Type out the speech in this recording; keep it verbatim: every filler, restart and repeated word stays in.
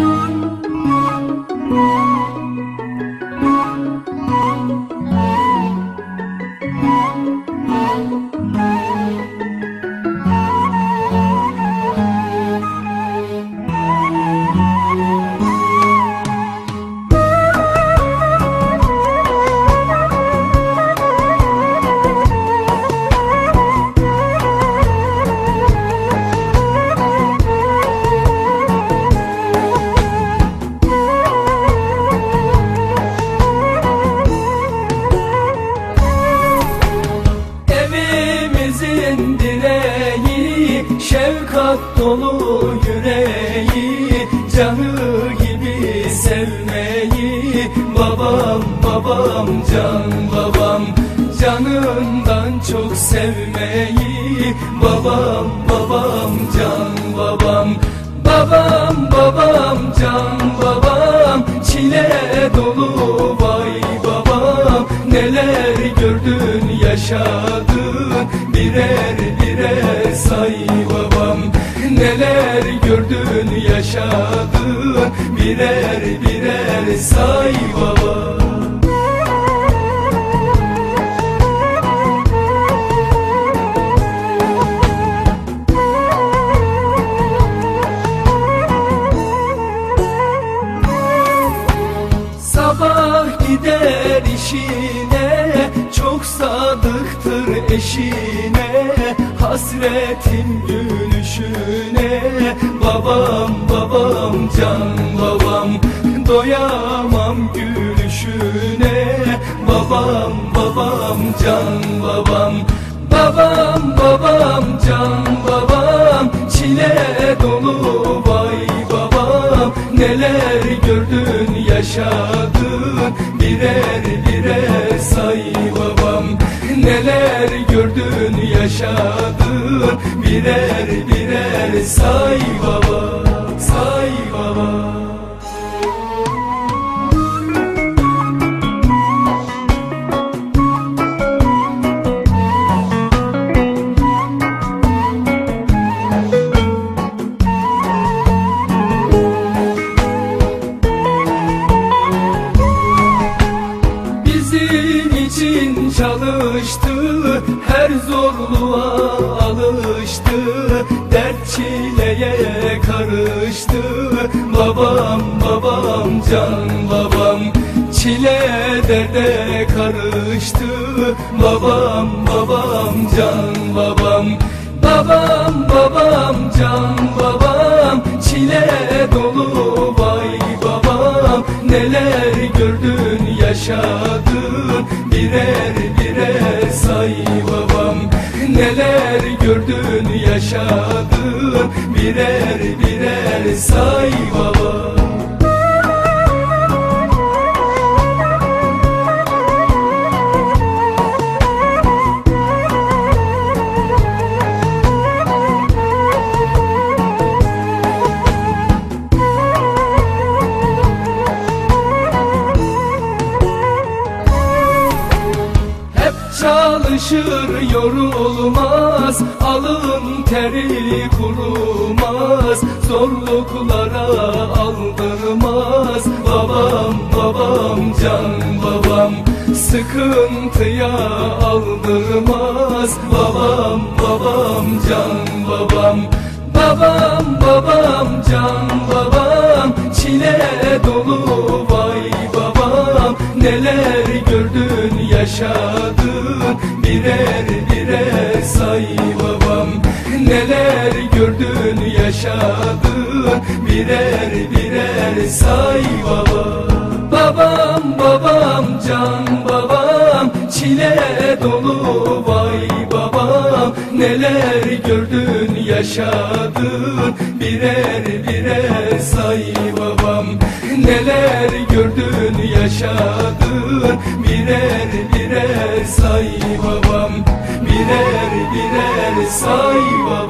Şefkat dolu yüreği, canı gibi sevmeyi. Babam babam can babam, canından çok sevmeyi. Babam babam can babam, babam babam can babam. Çile dolu vay babam, neler gördün yaşadın, birer birer say babam. Neler gördün yaşadın, birer birer say babam. Sabah gider işine, çok sadıktır eşine. Hasretin gülüşüne, babam babam can babam. Doyamam gülüşüne, babam babam can babam. Babam babam can babam, çile dolu vay babam. Neler gördün yaşadın, birer birer say babam. Neler gördün yaşadın, birer birer say baba, say baba. için çalıştı, her zorluğa alıştı. Dert çileye karıştı, babam babam can babam. Çile derde karıştı, babam babam can babam. Babam babam can babam, çile dolu vay babam. Neler gördün yaşadın, birer birer say babam. Neler gördün yaşadın, birer birer say babam. Çalışır yorulmaz, alın teri kurumaz. Zorluklara aldırmaz, babam babam can babam. Sıkıntıya aldırmaz, babam babam can babam. Babam babam can babam, çile dolu vay babam. Neler gördün yaşadın, birer birer say babam. Neler gördün yaşadın, birer birer say baba. Babam babam can babam, çile dolu vay babam. Neler gördün yaşadın, birer birer say babam. Neler gördün yaşadın, birer birer say babam. Birer birer say babam.